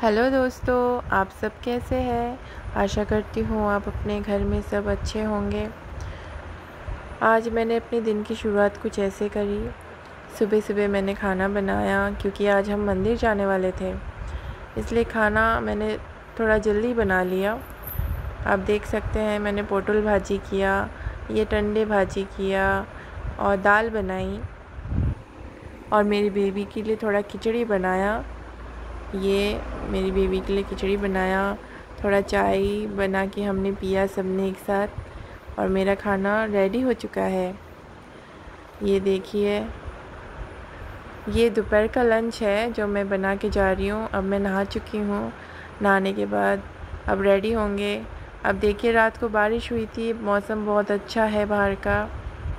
Hello दोस्तों, आप सब कैसे हैं। आशा करती हूँ आप अपने घर में सब अच्छे होंगे। आज मैंने अपने दिन की शुरुआत कुछ ऐसे करी। सुबह सुबह मैंने खाना बनाया क्योंकि आज हम मंदिर जाने वाले थे, इसलिए खाना मैंने थोड़ा जल्दी बना लिया। आप देख सकते हैं मैंने पोटल भाजी किया, ये टंडे भाजी किया और दाल बनाई, और मेरी बेबी के लिए थोड़ा खिचड़ी बनाया। ये मेरी बेबी के लिए खिचड़ी बनाया, थोड़ा चाय बना के हमने पिया सबने एक साथ, और मेरा खाना रेडी हो चुका है। ये देखिए, ये दोपहर का लंच है जो मैं बना के जा रही हूँ। अब मैं नहा चुकी हूँ, नहाने के बाद अब रेडी होंगे। अब देखिए, रात को बारिश हुई थी, मौसम बहुत अच्छा है बाहर का।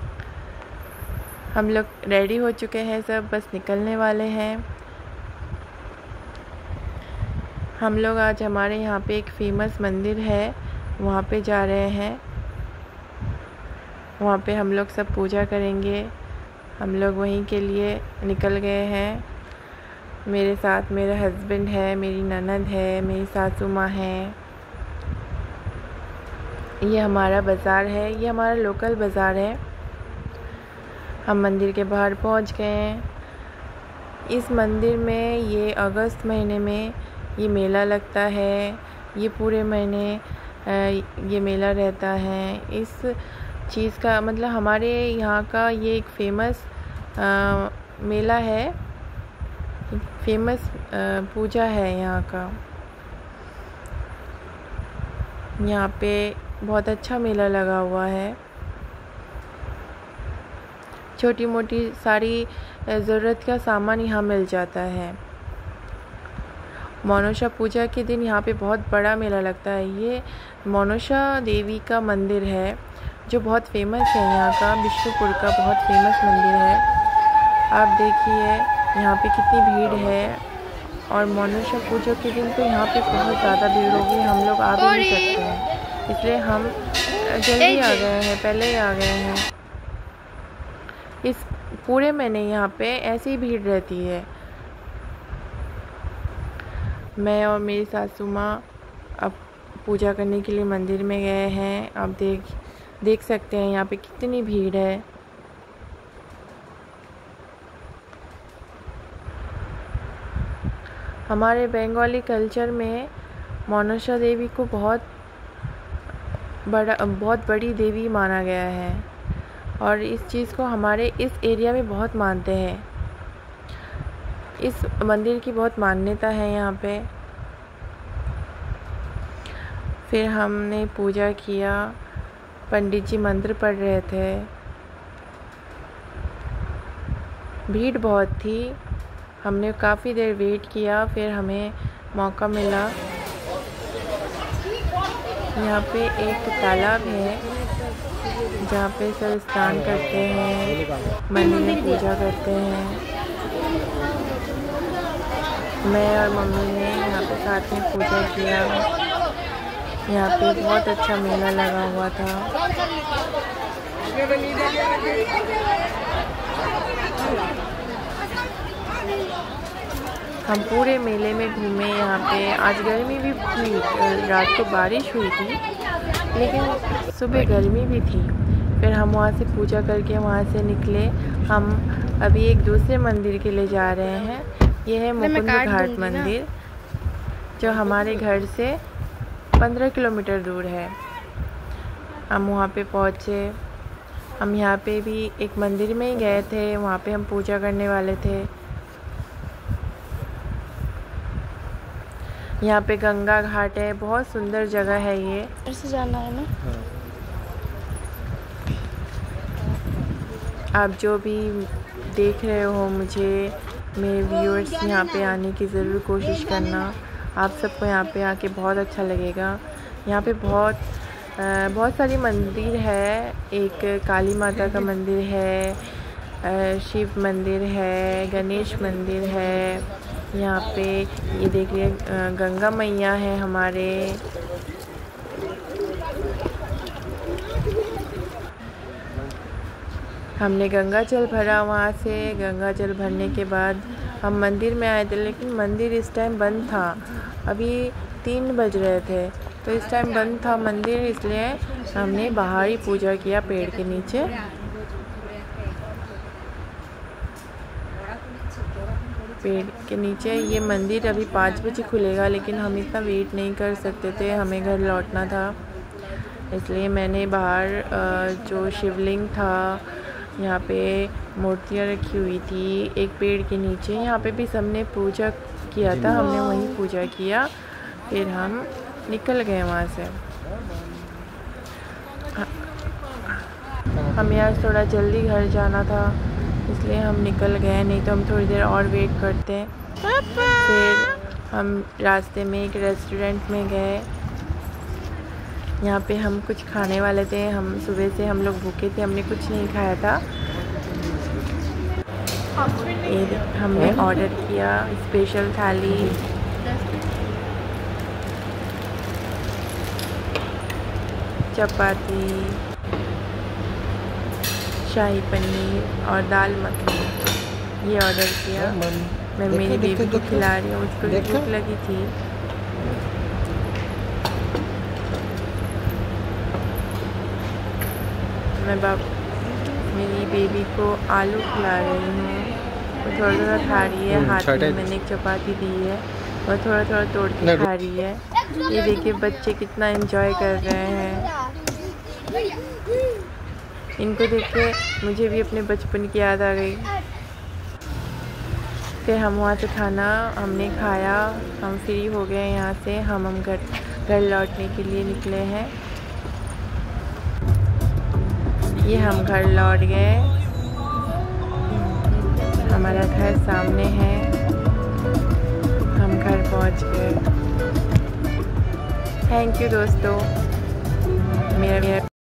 हम लोग रेडी हो चुके हैं, सब बस निकलने वाले हैं। हम लोग आज हमारे यहाँ पे एक फेमस मंदिर है, वहाँ पे जा रहे हैं। वहाँ पे हम लोग सब पूजा करेंगे। हम लोग वहीं के लिए निकल गए हैं। मेरे साथ मेरा हस्बैंड है, मेरी ननद है, मेरी सासू माँ है। ये हमारा बाज़ार है, ये हमारा लोकल बाज़ार है। हम मंदिर के बाहर पहुँच गए हैं। इस मंदिर में ये अगस्त महीने में ये मेला लगता है। ये पूरे महीने ये मेला रहता है। इस चीज़ का मतलब हमारे यहाँ का ये एक फेमस मेला है, फेमस पूजा है यहाँ का। यहाँ पे बहुत अच्छा मेला लगा हुआ है। छोटी मोटी सारी ज़रूरत का सामान यहाँ मिल जाता है। मोनोशा पूजा के दिन यहाँ पे बहुत बड़ा मेला लगता है। ये मोनोशा देवी का मंदिर है जो बहुत फेमस है, यहाँ का विष्णुपुर का बहुत फेमस मंदिर है। आप देखिए यहाँ पे कितनी भीड़ है, और मोनोशा पूजा के दिन तो यहाँ पे बहुत ज़्यादा भीड़ होगी, हम लोग आ भी नहीं सकते हैं, इसलिए हम जल्दी आ गए हैं, पहले ही आ गए हैं। इस पूरे महीने यहाँ पे ऐसी ही भीड़ रहती है। मैं और मेरी सासू माँ अब पूजा करने के लिए मंदिर में गए हैं। आप देख सकते हैं यहाँ पे कितनी भीड़ है। हमारे बंगाली कल्चर में मोनोशा देवी को बहुत बड़ी देवी माना गया है, और इस चीज़ को हमारे इस एरिया में बहुत मानते हैं। इस मंदिर की बहुत मान्यता है यहाँ पे। फिर हमने पूजा किया, पंडित जी मंत्र पढ़ रहे थे। भीड़ बहुत थी, हमने काफ़ी देर वेट किया, फिर हमें मौका मिला। यहाँ पे एक तालाब है जहाँ पे सब स्नान करते हैं, मंदिर में पूजा करते हैं। मैं और मम्मी ने यहाँ पे साथ में पूजा किया। यहाँ पे बहुत अच्छा मेला लगा हुआ था। हम पूरे मेले में घूमे यहाँ पे। आज गर्मी भी थी, रात को बारिश हुई थी, लेकिन सुबह गर्मी भी थी। फिर हम वहाँ से पूजा करके वहाँ से निकले। हम अभी एक दूसरे मंदिर के लिए जा रहे हैं। ये है मुकुंद घाट मंदिर, जो हमारे घर से 15 किलोमीटर दूर है। हम वहाँ पे पहुँचे। हम यहाँ पे भी एक मंदिर में ही गए थे, वहाँ पे हम पूजा करने वाले थे। यहाँ पे गंगा घाट है, बहुत सुंदर जगह है ये। ऐसे जाना है ना। आप जो भी देख रहे हो मुझे, मेरे व्यूअर्स, यहाँ पे आने की ज़रूर कोशिश करना। आप सबको यहाँ पे आके बहुत अच्छा लगेगा। यहाँ पे बहुत सारी मंदिर है। एक काली माता का मंदिर है, शिव मंदिर है, गणेश मंदिर है। यहाँ पे ये देखिए गंगा मैया है हमारे। हमने गंगा जल भरा। वहाँ से गंगा जल भरने के बाद हम मंदिर में आए थे, लेकिन मंदिर इस टाइम बंद था। अभी 3 बज रहे थे, तो इस टाइम बंद था मंदिर, इसलिए हमने बाहर ही पूजा किया पेड़ के नीचे। पेड़ के नीचे ये मंदिर अभी 5 बजे खुलेगा, लेकिन हम इतना वेट नहीं कर सकते थे, हमें घर लौटना था। इसलिए मैंने बाहर जो शिवलिंग था, यहाँ पे मूर्तियाँ रखी हुई थी एक पेड़ के नीचे, यहाँ पे भी सबने पूजा किया था, हमने वहीं पूजा किया। फिर हम निकल गए वहाँ से। हमें आज थोड़ा जल्दी घर जाना था, इसलिए हम निकल गए, नहीं तो हम थोड़ी देर और वेट करते। फिर हम रास्ते में एक रेस्टोरेंट में गए, यहाँ पे हम कुछ खाने वाले थे। हम सुबह से हम लोग भूखे थे, हमने कुछ नहीं खाया था। हमने ऑर्डर किया स्पेशल थाली, चपाती, शाही पनीर और दाल मखनी, ये ऑर्डर किया। मैं मेरी बेबी को खिला रही हूँ, उसको भूख लगी थी। मैं मेरी बेबी को आलू खिला रही हूँ, वो थोड़ा थोड़ा खा रही है। हाथ में मैंने एक चपाती दी है, और थोड़ा थोड़ा तोड़ के खा रही है। ये देखिए बच्चे कितना एंजॉय कर रहे हैं। इनको देख के मुझे भी अपने बचपन की याद आ गई। फिर हम वहाँ से खाना हमने खाया, हम फ्री हो गए यहाँ से। हम घर लौटने के लिए निकले हैं। ये हम घर लौट गए, हमारा घर सामने है, हम घर पहुँच गए। थैंक यू दोस्तों, मेरा